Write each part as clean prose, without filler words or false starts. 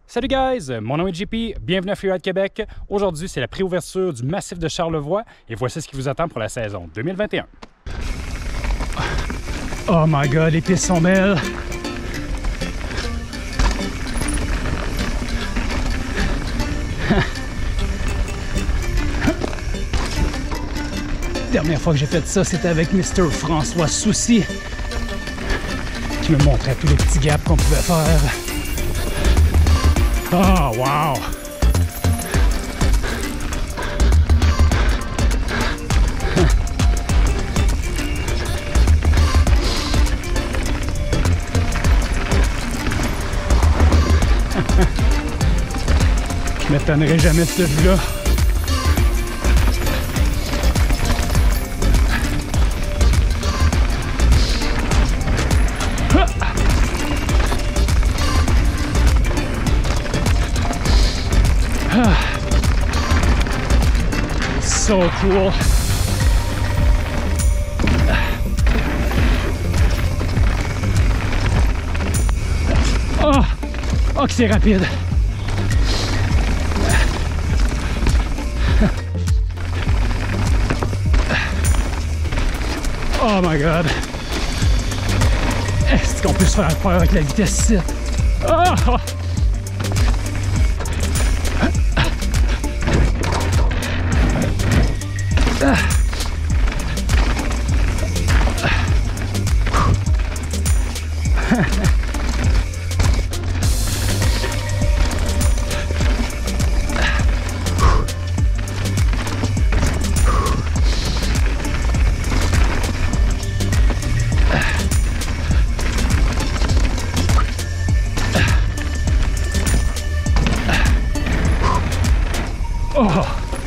Salut guys, mon nom est JP, bienvenue à Freeride Québec. Aujourd'hui, c'est la préouverture du massif de Charlevoix et voici ce qui vous attend pour la saison 2021. Oh my god, les pistes sont belles! La dernière fois que j'ai fait ça, c'était avec Mr. François Soucy qui me montrait tous les petits gaps qu'on pouvait faire. Oh, wow! Je m'étonnerais jamais de ce vue-là. So cool. Oh, oh que c'est rapide. Oh my god. Est-ce qu'on peut se faire peur avec la vitesse ici? Oh! Oh!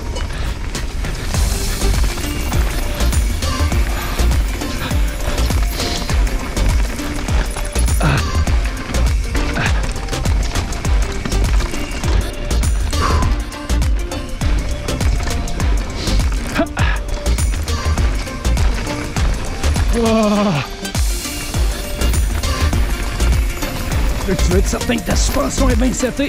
Tu veux être certain que ta suspension est bien setée.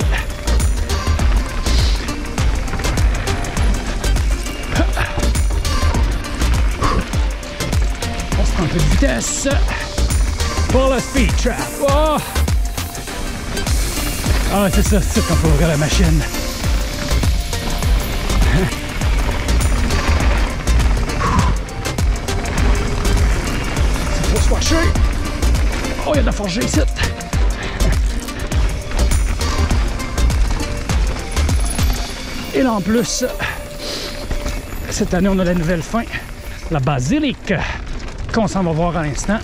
On se prend un peu de vitesse pour le speed trap. Oh! Ah, c'est ça, c'est qu'on peut ouvrir la machine. C'est pour se washer. Oh, il y a de la forgée ici. Et là en plus, cette année on a la nouvelle fin, la basilique, qu'on s'en va voir à l'instant.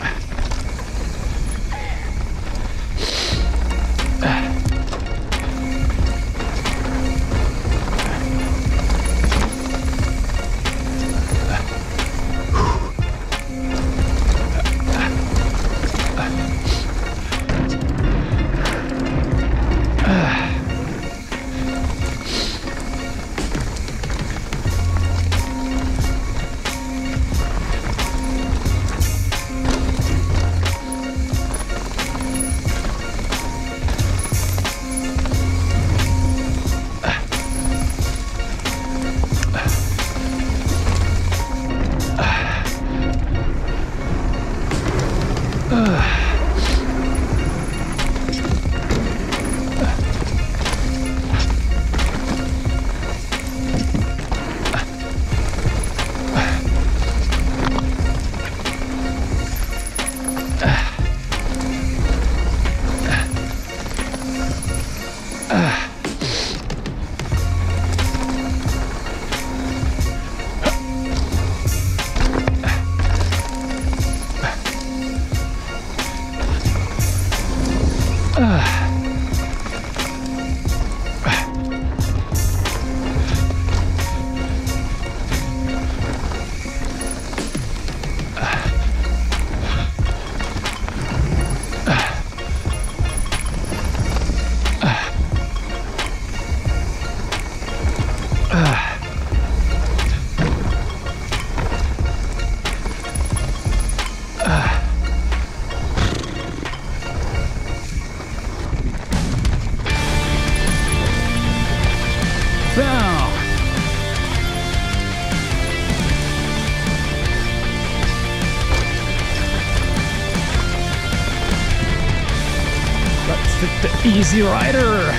Easy Rider.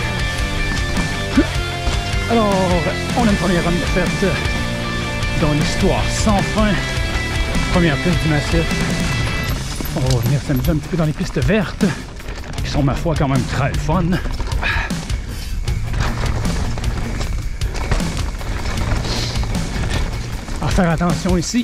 Alors, on a une première run de fête dans l'histoire sans fin. Première piste du massif. On va venir s'amuser un petit peu dans les pistes vertes, qui sont, ma foi, quand même très fun. À faire attention ici.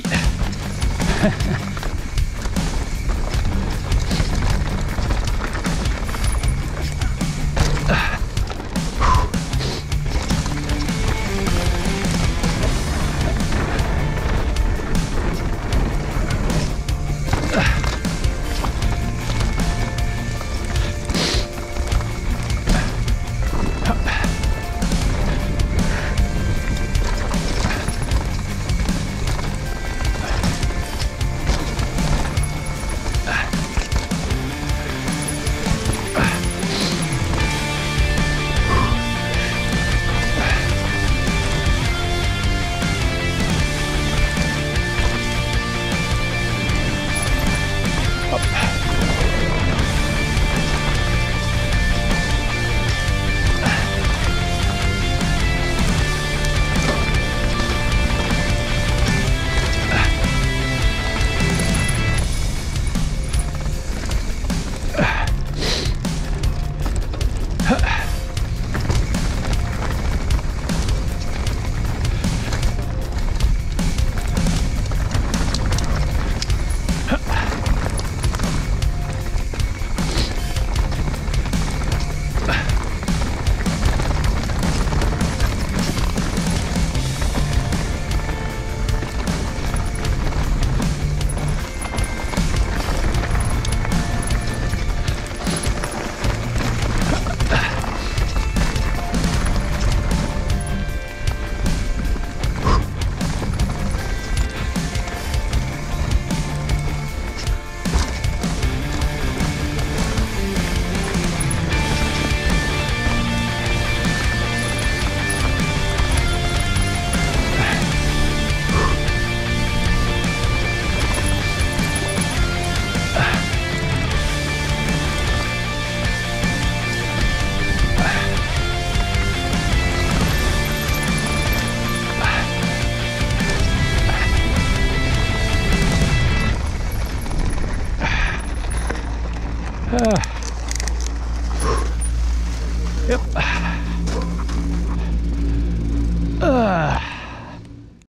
Yep.